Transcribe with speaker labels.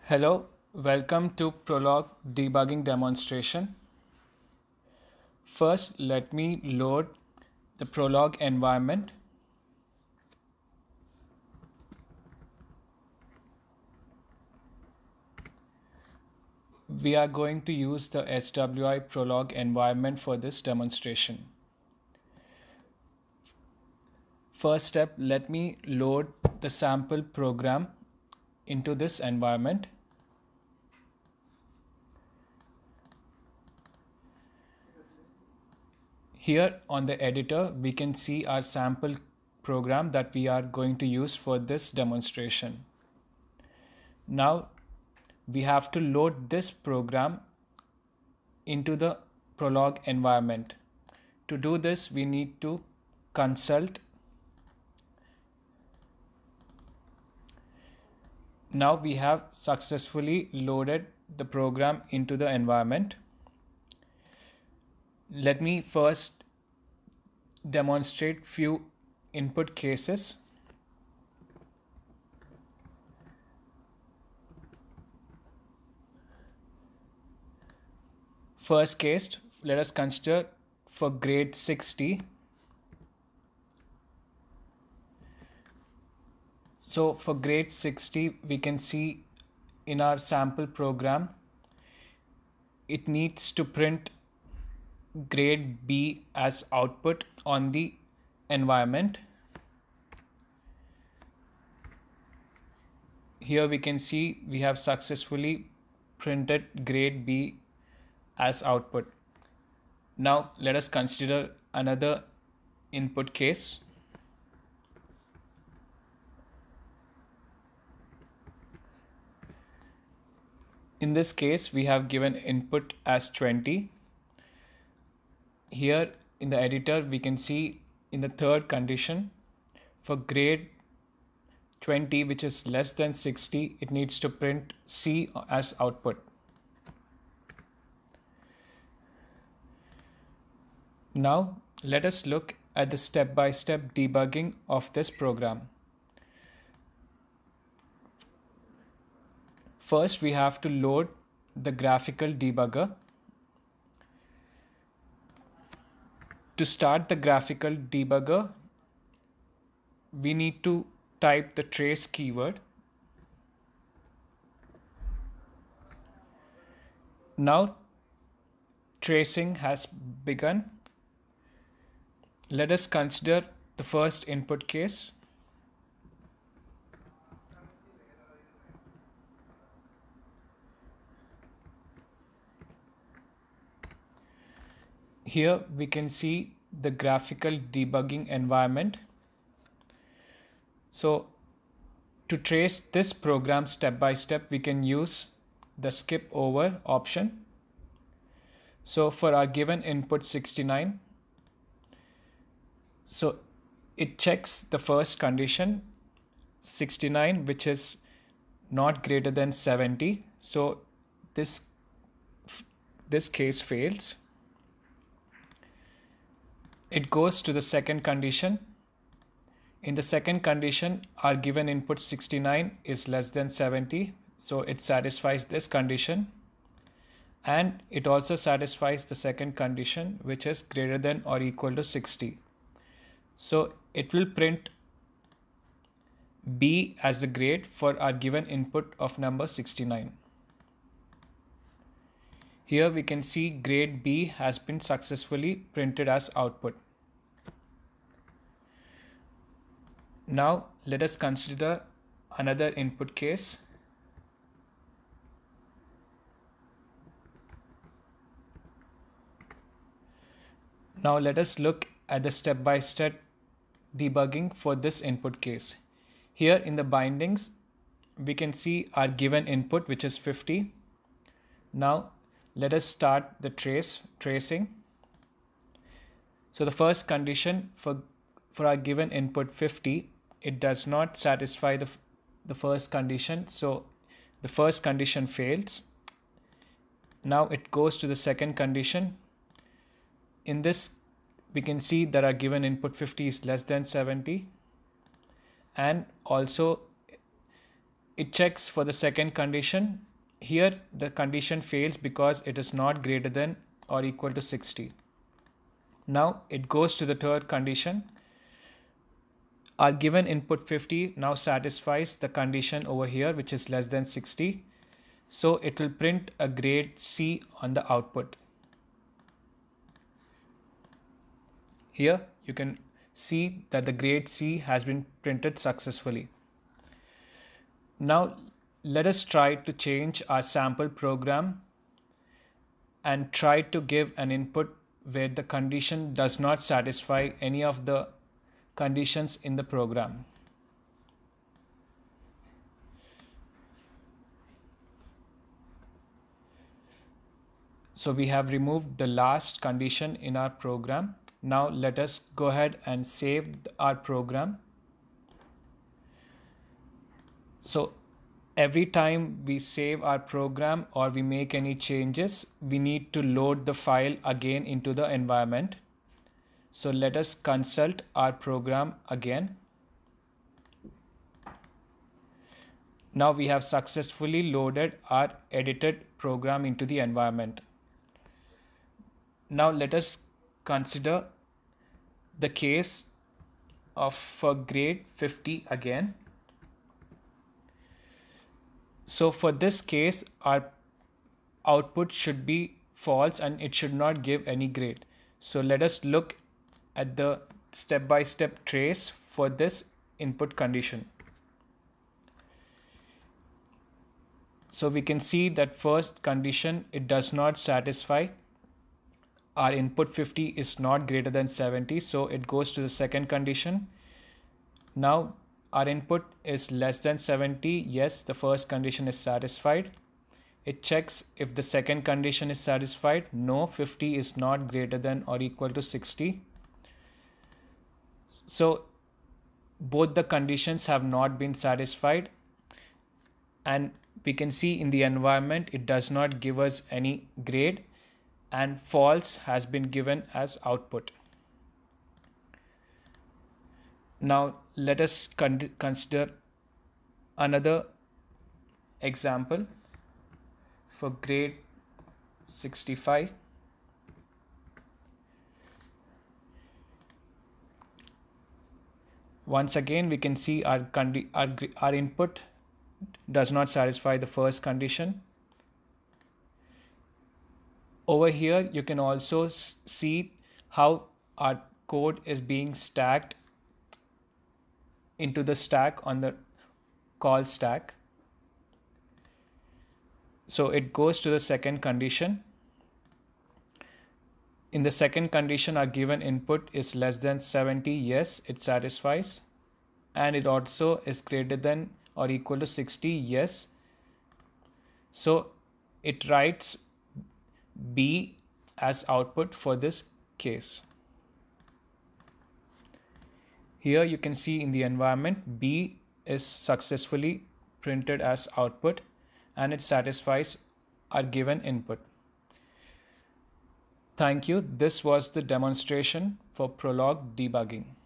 Speaker 1: Hello, welcome to prolog debugging demonstration. First, let me load the prolog environment. We are going to use the swi-prolog environment for this demonstration. First step, let me load the sample program into this environment. Here on the editor, we can see our sample program that we are going to use for this demonstration. Now, we have to load this program into the prolog environment. To do this, we need to consult. Now we have successfully loaded the program into the environment. Let me first demonstrate few input cases. First case, let us consider for grade 60. So for grade 60, we can see in our sample program, it needs to print grade B as output on the environment. Here we can see we have successfully printed grade B as output. Now let us consider another input case. In this case, we have given input as 20. Here in the editor, we can see in the third condition for grade 20, which is less than 60, it needs to print C as output. Now let us look at the step-by-step debugging of this program. First, we have to load the graphical debugger. To start the graphical debugger, we need to type the trace keyword. Now, tracing has begun. Let us consider the first input case. Here we can see the graphical debugging environment. So to trace this program step by step, we can use the skip over option. So for our given input 69, so it checks the first condition 69, which is not greater than 70. So this case fails. It goes to the second condition. In the second condition, our given input 69 is less than 70. So it satisfies this condition. And it also satisfies the second condition, which is greater than or equal to 60. So it will print B as the grade for our given input of number 69. Here we can see grade B has been successfully printed as output. Now let us consider another input case. Now let us look at the step-by-step debugging for this input case. Here in the bindings, we can see our given input, which is 50. Now let us start the tracing. So the first condition for our given input 50, it does not satisfy the first condition. So the first condition fails. Now it goes to the second condition. In this, we can see that our given input 50 is less than 70. And also it checks for the second condition. Here the condition fails because it is not greater than or equal to 60. Now it goes to the third condition. Our given input 50 now satisfies the condition over here, which is less than 60. So it will print a grade C on the output. Here you can see that the grade C has been printed successfully. Now let us try to change our sample program and try to give an input where the condition does not satisfy any of the conditions in the program. So we have removed the last condition in our program. Now let us go ahead and save our program. So every time we save our program or we make any changes, we need to load the file again into the environment. So let us consult our program again. Now we have successfully loaded our edited program into the environment. Now let us consider the case of for grade 50 again. So for this case, our output should be false and it should not give any grade. So let us look at the step-by-step trace for this input condition. So we can see that first condition, it does not satisfy. Our input 50 is not greater than 70, so it goes to the second condition. Now our input is less than 70. Yes, the first condition is satisfied. It checks if the second condition is satisfied. No, 50 is not greater than or equal to 60. So both the conditions have not been satisfied, and we can see in the environment it does not give us any grade, and false has been given as output. Now let us consider another example for grade 65. Once again, we can see our input does not satisfy the first condition. Over here, you can also see how our code is being stacked into the stack on the call stack. So it goes to the second condition. In the second condition, our given input is less than 70. Yes, it satisfies. And it also is greater than or equal to 60. Yes. So it writes B as output for this case. Here you can see in the environment B is successfully printed as output and it satisfies our given input. Thank you. This was the demonstration for prolog debugging.